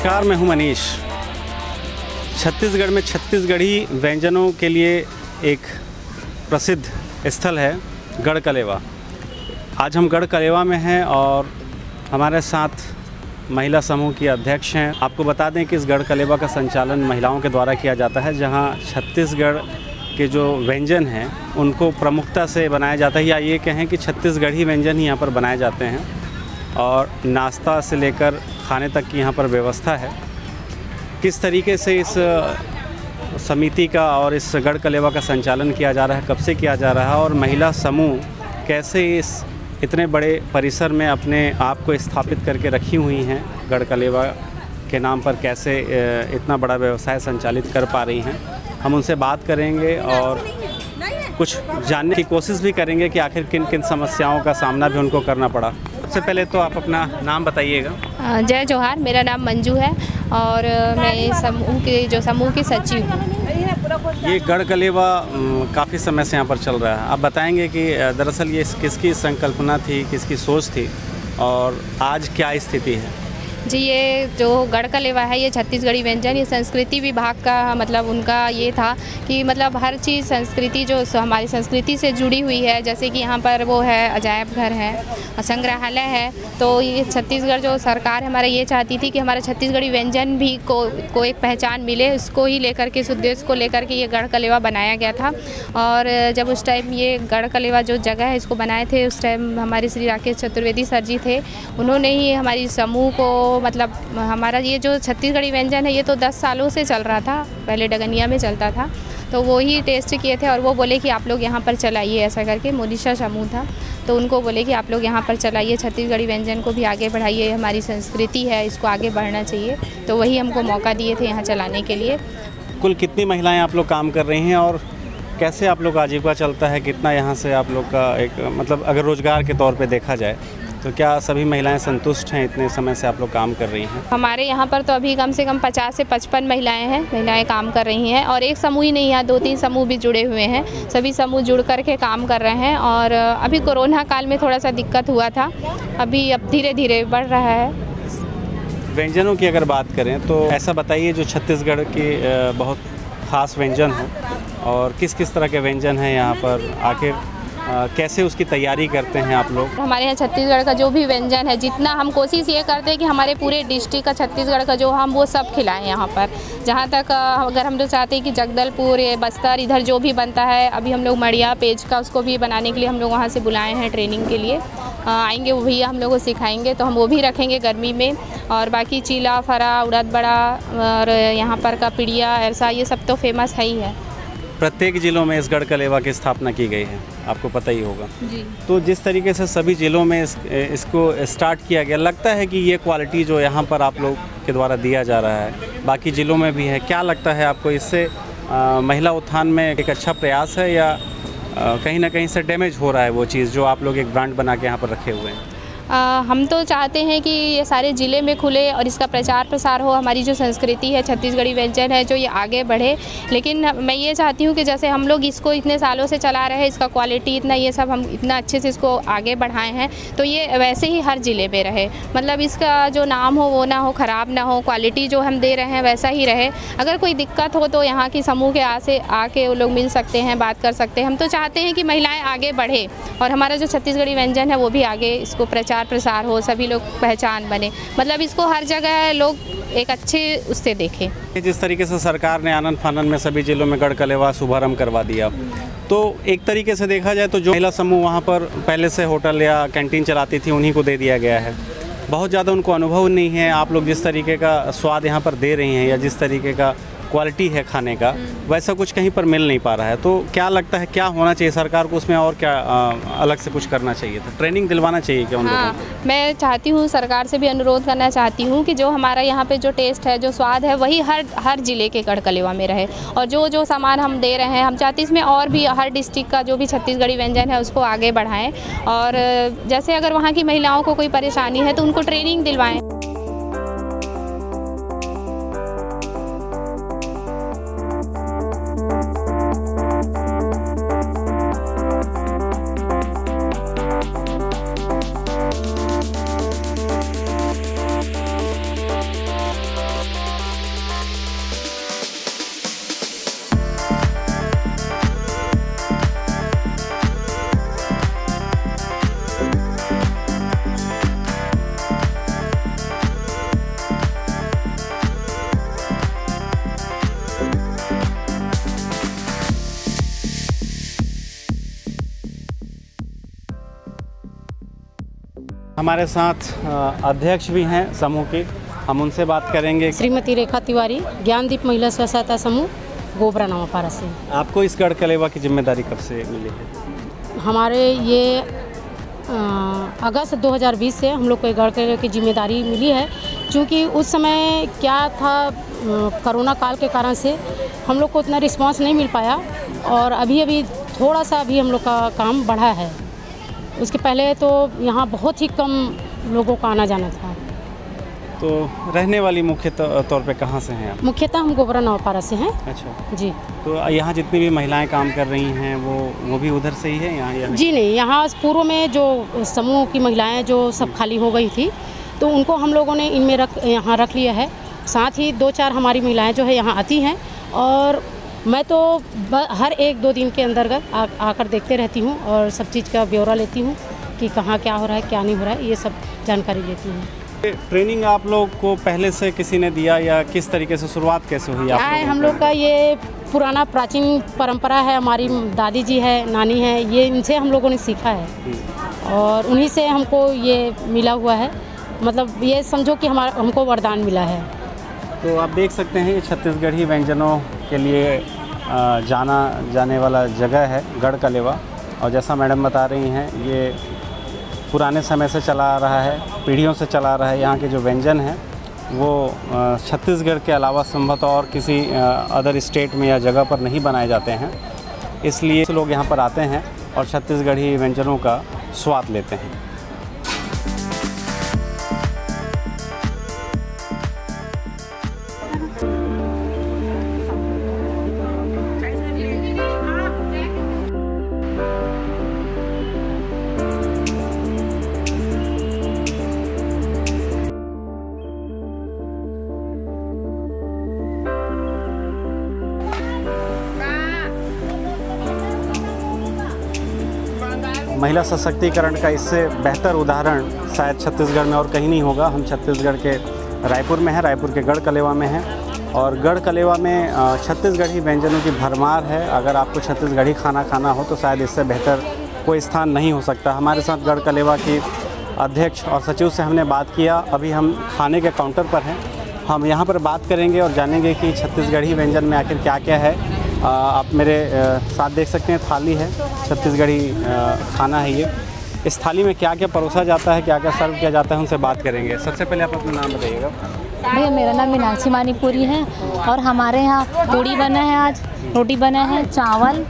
नमस्कार, मैं हूं मनीष। छत्तीसगढ़ में छत्तीसगढ़ी व्यंजनों के लिए एक प्रसिद्ध स्थल है गढ़कलेवा। आज हम गढ़कलेवा में हैं और हमारे साथ महिला समूह की अध्यक्ष हैं। आपको बता दें कि इस गढ़कलेवा का संचालन महिलाओं के द्वारा किया जाता है, जहां छत्तीसगढ़ के जो व्यंजन हैं उनको प्रमुखता से बनाया जाता है, या ये कहें कि छत्तीसगढ़ी व्यंजन ही यहाँ पर बनाए जाते हैं और नाश्ता से लेकर खाने तक की यहाँ पर व्यवस्था है। किस तरीके से इस समिति का और इस गढ़कलेवा का संचालन किया जा रहा है, कब से किया जा रहा है और महिला समूह कैसे इस इतने बड़े परिसर में अपने आप को स्थापित करके रखी हुई हैं, गढ़कलेवा के नाम पर कैसे इतना बड़ा व्यवसाय संचालित कर पा रही हैं, हम उनसे बात करेंगे और कुछ जानने की कोशिश भी करेंगे कि आखिर किन किन समस्याओं का सामना भी उनको करना पड़ा। सबसे पहले तो आप अपना नाम बताइएगा। जय जोहार, मेरा नाम मंजू है और मैं समूह की सचिव हूँ। ये गढ़कलेवा काफ़ी समय से यहाँ पर चल रहा है। आप बताएंगे कि दरअसल ये किसकी संकल्पना थी, किसकी सोच थी और आज क्या स्थिति है? जी, ये जो गढ़कलेवा है ये छत्तीसगढ़ी व्यंजन, ये संस्कृति विभाग का मतलब उनका ये था कि मतलब हर चीज़ संस्कृति जो हमारी संस्कृति से जुड़ी हुई है, जैसे कि यहाँ पर वो है अजायब घर है, संग्रहालय है, तो ये छत्तीसगढ़ जो सरकार हमारा ये चाहती थी कि हमारा छत्तीसगढ़ी व्यंजन भी को एक पहचान मिले, उसको ही लेकर के, इस उद्देश्य को लेकर के ये गढ़कलेवा बनाया गया था। और जब उस टाइम ये गढ़कलेवा जो जगह है इसको बनाए थे, उस टाइम हमारे श्री राकेश चतुर्वेदी सर जी थे, उन्होंने ही हमारी समूह को मतलब हमारा ये जो छत्तीसगढ़ी व्यंजन है ये तो 10 सालों से चल रहा था, पहले डगनिया में चलता था, तो वो ही टेस्ट किए थे और वो बोले कि आप लोग यहाँ पर चलाइए, ऐसा करके मोनिशा समूह था, तो उनको बोले कि आप लोग यहाँ पर चलाइए, छत्तीसगढ़ी व्यंजन को भी आगे बढ़ाइए, हमारी संस्कृति है इसको आगे बढ़ना चाहिए, तो वही हमको मौका दिए थे यहाँ चलाने के लिए। कुल कितनी महिलाएं आप लोग काम कर रही हैं और कैसे आप लोग का आजीविका चलता है? कितना यहाँ से आप लोग का एक मतलब अगर रोज़गार के तौर पे देखा जाए तो क्या सभी महिलाएं संतुष्ट हैं? इतने समय से आप लोग काम कर रही हैं। हमारे यहाँ पर तो अभी कम से कम 50 से 55 महिलाएं काम कर रही हैं और एक समूह ही नहीं है, 2-3 समूह भी जुड़े हुए हैं, सभी समूह जुड़ कर के काम कर रहे हैं। और अभी कोरोना काल में थोड़ा सा दिक्कत हुआ था, अभी अब धीरे धीरे बढ़ रहा है। व्यंजनों की अगर बात करें तो ऐसा बताइए जो छत्तीसगढ़ के बहुत ख़ास व्यंजन हो और किस किस तरह के व्यंजन हैं यहाँ पर, आखिर कैसे उसकी तैयारी करते हैं आप लोग? हमारे यहाँ छत्तीसगढ़ का जो भी व्यंजन है, जितना हम कोशिश ये करते हैं कि हमारे पूरे डिस्ट्रिक्ट का छत्तीसगढ़ का जो हम वो सब खिलाएं यहाँ पर। जहाँ तक अगर हम लोग चाहते हैं कि जगदलपुर या बस्तर इधर जो भी बनता है, अभी हम लोग मड़िया पेज का उसको भी बनाने के लिए हम लोग वहाँ से बुलाए हैं ट्रेनिंग के लिए, आएंगे वो भैया हम लोग को सिखाएंगे, तो हम वो भी रखेंगे गर्मी में। और बाकी चीला, फरा, उड़द बड़ा और यहाँ पर का पिड़िया, ऐसा ये सब तो फेमस है ही है। प्रत्येक ज़िलों में इस गढ़कलेवा की स्थापना की गई है, आपको पता ही होगा जी। तो जिस तरीके से सभी ज़िलों में इसको स्टार्ट किया गया, लगता है कि ये क्वालिटी जो यहाँ पर आप लोग के द्वारा दिया जा रहा है बाकी ज़िलों में भी है, क्या लगता है आपको? इससे महिला उत्थान में एक अच्छा प्रयास है या कहीं ना कहीं से डैमेज हो रहा है वो चीज़ जो आप लोग एक ब्रांड बना के यहाँ पर रखे हुए हैं? हम तो चाहते हैं कि ये सारे ज़िले में खुले और इसका प्रचार प्रसार हो, हमारी जो संस्कृति है, छत्तीसगढ़ी व्यंजन है जो ये आगे बढ़े। लेकिन मैं ये चाहती हूँ कि जैसे हम लोग इसको इतने सालों से चला रहे हैं, इसका क्वालिटी इतना, ये सब हम इतना अच्छे से इसको आगे बढ़ाए हैं, तो ये वैसे ही हर ज़िले में रहे, मतलब इसका जो नाम हो वो ना हो, ख़राब ना हो, क्वालिटी जो हम दे रहे हैं वैसा ही रहे। अगर कोई दिक्कत हो तो यहाँ की समूह के आके वो लोग मिल सकते हैं, बात कर सकते हैं। हम तो चाहते हैं कि महिलाएँ आगे बढ़े और हमारा जो छत्तीसगढ़ी व्यंजन है वो भी आगे इसको प्रसार हो, सभी लोग पहचान बने, मतलब इसको हर जगह लोग एक अच्छे उससे देखें। जिस तरीके से सरकार ने आनन फानन में सभी जिलों में गढ़कलेवा शुभारंभ करवा दिया, तो एक तरीके से देखा जाए तो जो महिला समूह वहाँ पर पहले से होटल या कैंटीन चलाती थी उन्हीं को दे दिया गया है। बहुत ज़्यादा उनको अनुभव नहीं है। आप लोग जिस तरीके का स्वाद यहाँ पर दे रही हैं या जिस तरीके का क्वालिटी है खाने का, वैसा कुछ कहीं पर मिल नहीं पा रहा है, तो क्या लगता है क्या होना चाहिए सरकार को उसमें और क्या अलग से कुछ करना चाहिए था? ट्रेनिंग दिलवाना चाहिए क्या उन लोगों को? मैं चाहती हूँ, सरकार से भी अनुरोध करना चाहती हूँ कि जो हमारा यहाँ पे जो टेस्ट है, जो स्वाद है, वही हर ज़िले के गढ़कलेवा में रहे। और जो सामान हम दे रहे हैं, हम चाहते हैं इसमें और भी हर डिस्ट्रिक्ट का जो भी छत्तीसगढ़ी व्यंजन है उसको आगे बढ़ाएँ। और जैसे अगर वहाँ की महिलाओं को कोई परेशानी है तो उनको ट्रेनिंग दिलवाएँ। हमारे साथ अध्यक्ष भी हैं समूह के, हम उनसे बात करेंगे। श्रीमती रेखा तिवारी, ज्ञानदीप महिला स्व सहायता समूह, गोबरा नवापारा से। आपको इस गढ़ कलेवा की जिम्मेदारी कब से मिली है? हमारे ये अगस्त 2020 से हम लोग को गढ़ कलेवा की जिम्मेदारी मिली है, क्योंकि उस समय क्या था, कोरोना काल के कारण से हम लोग को उतना रिस्पांस नहीं मिल पाया और अभी थोड़ा सा अभी हम लोग का काम बढ़ा है। उसके पहले तो यहाँ बहुत ही कम लोगों का आना जाना था। तो रहने वाली मुख्य तौर पे कहाँ से हैं आप? मुख्यतः हम गोबरा नवापारा से हैं। अच्छा जी। तो यहाँ जितनी भी महिलाएं काम कर रही हैं वो भी उधर से ही है यहाँ? जी नहीं, यहाँ पूर्व में जो समूह की महिलाएं जो सब खाली हो गई थी, तो उनको हम लोगों ने इनमें यहाँ रख लिया है। साथ ही 2-4 हमारी महिलाएं जो है यहाँ आती हैं और मैं तो हर 1-2 दिन के अंतर्गत आकर देखते रहती हूँ और सब चीज़ का ब्यौरा लेती हूँ कि कहाँ क्या हो रहा है, क्या नहीं हो रहा है, ये सब जानकारी लेती हूँ। ट्रेनिंग आप लोग को पहले से किसी ने दिया या किस तरीके से शुरुआत कैसे हुई? हम लोग का ये पुराना प्राचीन परंपरा है, हमारी दादी जी है, नानी है, ये इनसे हम लोगों ने सीखा है और उन्हीं से हमको ये मिला हुआ है। मतलब ये समझो कि हमको वरदान मिला है। तो आप देख सकते हैं ये छत्तीसगढ़ी व्यंजनों के लिए जाना जाने वाला जगह है गढ़ कलेवा, और जैसा मैडम बता रही हैं ये पुराने समय से चला आ रहा है, पीढ़ियों से चला आ रहा है। यहाँ के जो व्यंजन हैं वो छत्तीसगढ़ के अलावा संभवतः और किसी अदर स्टेट में या जगह पर नहीं बनाए जाते हैं, इसलिए लोग यहाँ पर आते हैं और छत्तीसगढ़ी व्यंजनों का स्वाद लेते हैं। महिला सशक्तिकरण का इससे बेहतर उदाहरण शायद छत्तीसगढ़ में और कहीं नहीं होगा। हम छत्तीसगढ़ के रायपुर में हैं, रायपुर के गढ़ कलेवा में हैं और गढ़ कलेवा में छत्तीसगढ़ी व्यंजनों की भरमार है। अगर आपको छत्तीसगढ़ी खाना खाना हो तो शायद इससे बेहतर कोई स्थान नहीं हो सकता। हमारे साथ गढ़ कलेवा की अध्यक्ष और सचिव से हमने बात किया। अभी हम खाने के काउंटर पर हैं, हम यहाँ पर बात करेंगे और जानेंगे कि छत्तीसगढ़ी व्यंजन में आखिर क्या क्या है। आप मेरे साथ देख सकते हैं थाली है, छत्तीसगढ़ी खाना है ये। इस थाली में क्या क्या परोसा जाता है, क्या क्या सर्व किया जाता है, उनसे बात करेंगे। सबसे पहले आप अपना नाम बताइएगा। भैया मेरा नाम मीनाक्षी मानीपुरी है और हमारे यहाँ पूड़ी बना है, आज रोटी बना है, चावल,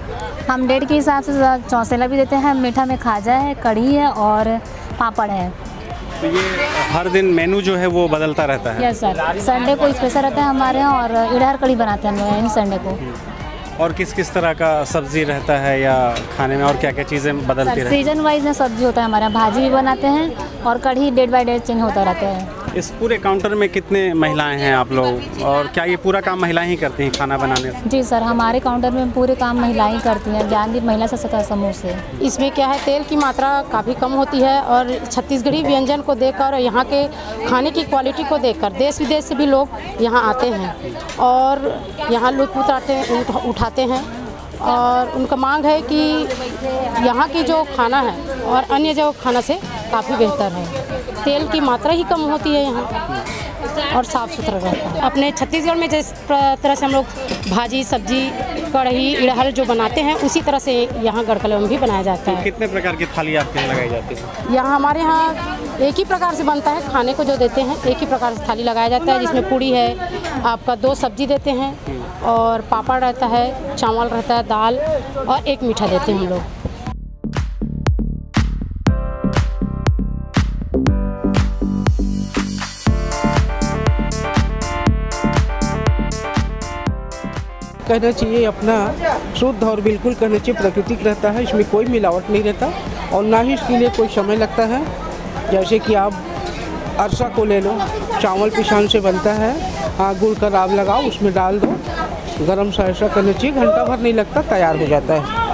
हम डेट के हिसाब से चौसेला भी देते हैं, मीठा में खाजा है, कढ़ी है और पापड़ है। तो ये हर दिन मेनू जो है वो बदलता रहता है? यस सर, संडे को स्पेशल रहता है हमारे यहाँ और इडहर कढ़ी बनाते हैं हम लोग संडे को। और किस किस तरह का सब्जी रहता है या खाने में, और क्या क्या चीज़ें बदलती रहती हैं? सीजन वाइज में सब्जी होता है हमारे यहाँ, भाजी भी बनाते हैं और कढ़ी डे बाय डे चेंज होता रहता है। इस पूरे काउंटर में कितने महिलाएं हैं आप लोग, और क्या ये पूरा काम महिलाएं ही करती हैं खाना बनाने से? जी सर, हमारे काउंटर में पूरे काम महिलाएं करती हैं, ज्ञानदीप महिला सशक्तिकरण समूह से। इसमें क्या है, तेल की मात्रा काफ़ी कम होती है और छत्तीसगढ़ी व्यंजन को देखकर और यहाँ के खाने की क्वालिटी को देखकर देश विदेश से भी लोग यहाँ आते हैं और यहाँ लुत्फ़ उठाते हैं और उनका मांग है कि यहाँ की जो खाना है और अन्य जो खाना से काफ़ी बेहतर है। तेल की मात्रा ही कम होती है यहाँ और साफ़ सुथरा रहता है। अपने छत्तीसगढ़ में जिस तरह से हम लोग भाजी, सब्जी, कढ़ी, इडहल जो बनाते हैं उसी तरह से यहाँ गढ़ कलेवा में भी बनाया जाता है। कितने प्रकार की थाली आपके यहाँ लगाई जाती है? यहाँ हमारे यहाँ एक ही प्रकार से बनता है, खाने को जो देते हैं एक ही प्रकार से थाली लगाया जाता है, जिसमें पूड़ी है, आपका 2 सब्जी देते हैं और पापड़ रहता है, चावल रहता है, दाल और एक मीठा देते हैं हम लोग। कहना चाहिए अपना शुद्ध और बिल्कुल कहना चाहिए प्राकृतिक रहता है, इसमें कोई मिलावट नहीं रहता और ना ही इसके लिए कोई समय लगता है। जैसे कि आप अरसा को ले लो, चावल पिसान से बनता है, गुड़ का राब लगाओ, उसमें डाल दो, गरम सा ऐसा करना चाहिए, घंटा भर नहीं लगता, तैयार हो जाता है।